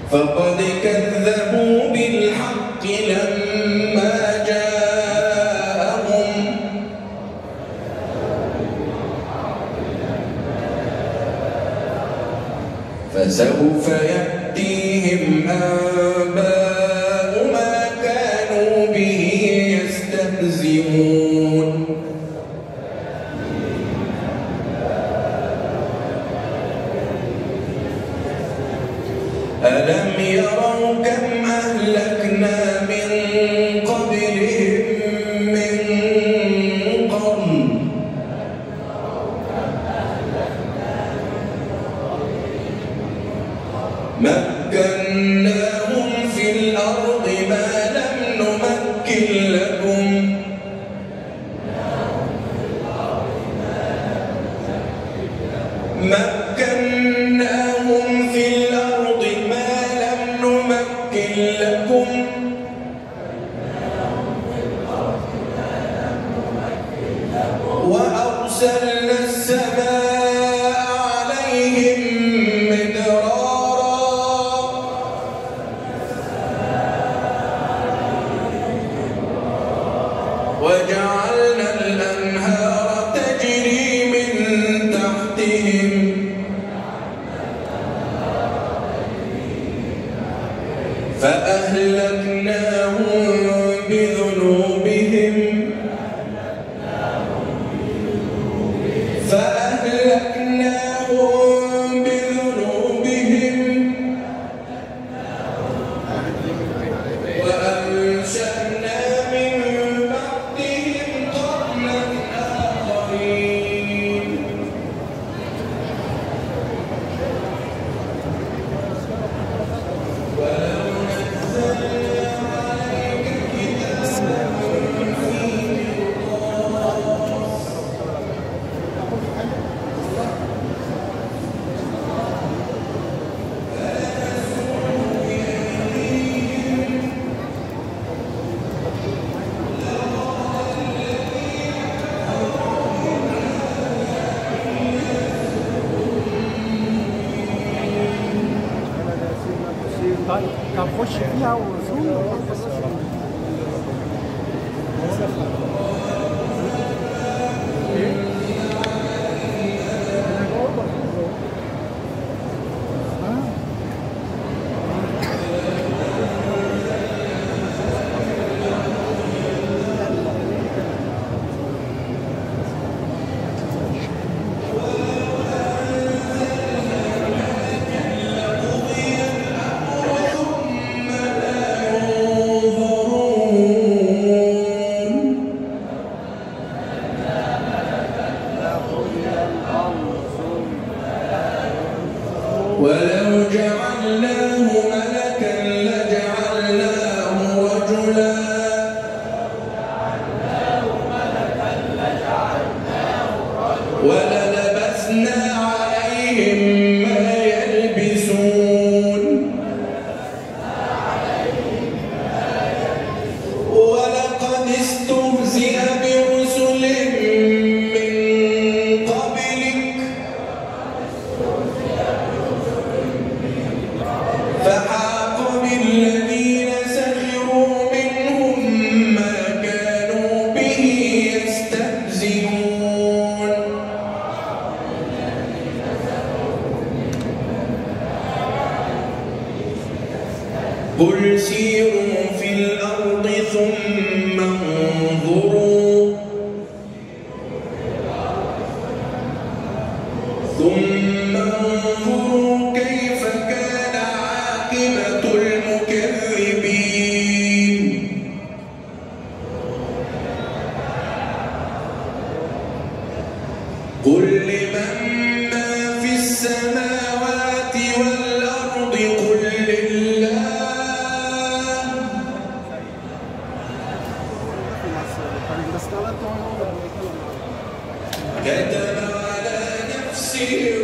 فقد كذبوا بالحق لما جاءهم فسوف يأتيهم أنباء ما كانوا به يستهزئون ألم يروا كم أهلكنا من قبلهم من قرن مكناهم في الأرض ما لم نمكن لكم وأرسلنا السماء عليهم مدرارا وجعلنا الأنهار تجري من تحتهم فأهلكناهم بذنوبهم وأنشأنا من بعدهم قرنا آخرين ولو نزلنا عليك كتابا فيه قرطاس طب خش فيها وصول ولو جعلناه ملكا لجعلناه رجلا وللبسنا عليهم ما يلبسون ولقد استهزئ برسل من قبلك فحاق بالذين سخروا منهم ما كانوا به يستهزئون قل سيروا في الأرض ثم انظروا كيف كان عاقبة المكذبين قل لمن ما في السماوات والأرض قل لله كتب على نفسه